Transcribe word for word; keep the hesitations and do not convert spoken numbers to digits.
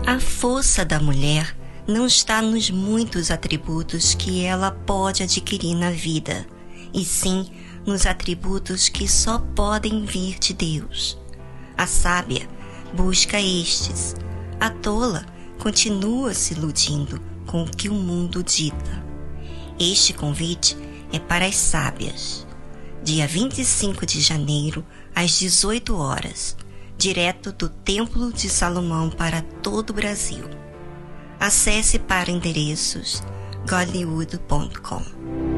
A força da mulher não está nos muitos atributos que ela pode adquirir na vida, e sim nos atributos que só podem vir de Deus. A sábia busca estes, a tola continua se iludindo com o que o mundo dita. Este convite é para as sábias. Dia vinte e cinco de janeiro, às dezoito horas, direto do Templo de Salomão para todo o Brasil. Acesse para endereços godlywood ponto com.